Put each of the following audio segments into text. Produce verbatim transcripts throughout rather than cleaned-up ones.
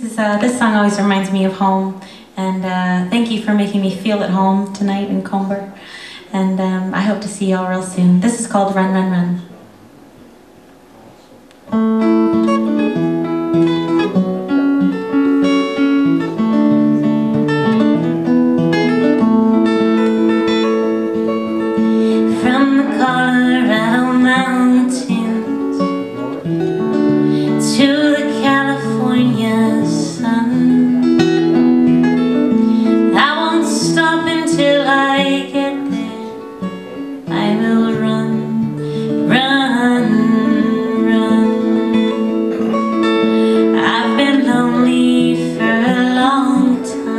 is, uh, this song always reminds me of home, and uh, thank you for making me feel at home tonight in Comber, and um, I hope to see you all real soon. This is called Run, Run, Run. From the Colorado mountains to the California sun, I won't stop until I get there. I will run, run, run. I've been lonely for a long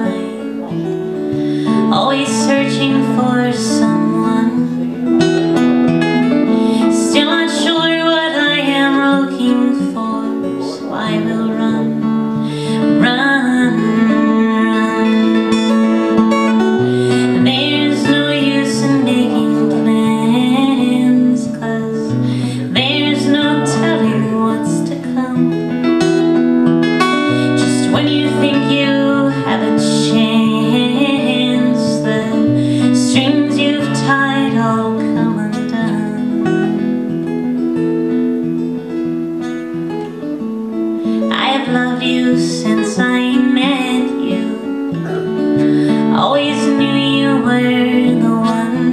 time, always searching for someone. Still not sure what I am looking for, so I will run, run, run. There's no use in making plans, 'cause there's no telling what's to come. Just when you think you have a chance, the strings you've tied all come undone. I've loved you since I met you, always knew you were the one.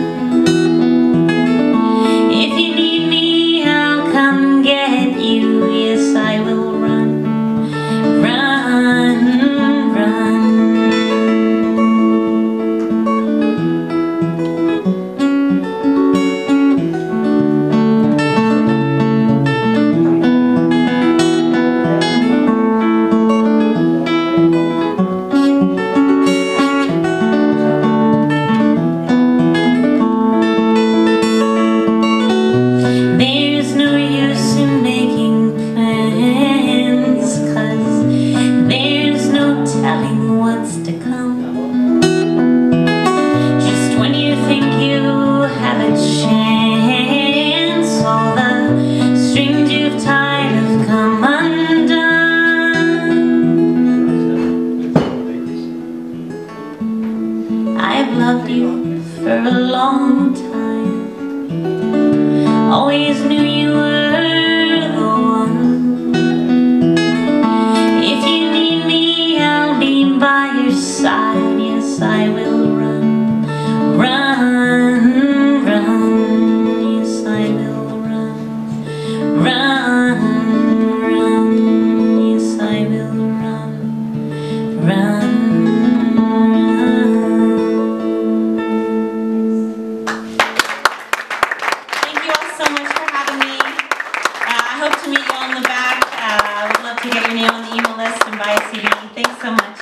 If you need me, I'll come get you. Yes, I will run, run, run. There's no use in making plans, 'cause there's no telling what's to come. Just when you think you have a chance, all the strings you've tied have come undone. I've loved you for a long time, always knew you were the one. If you need me, I'll be by your side. Yes, I will run, run, run. Yes, I will run, run, run. Yes, I will run, run, Thank you all so much for having me. Uh, I hope to meet you all in the back. Uh, I would love to get your name on the email list and buy a C D. Thanks so much.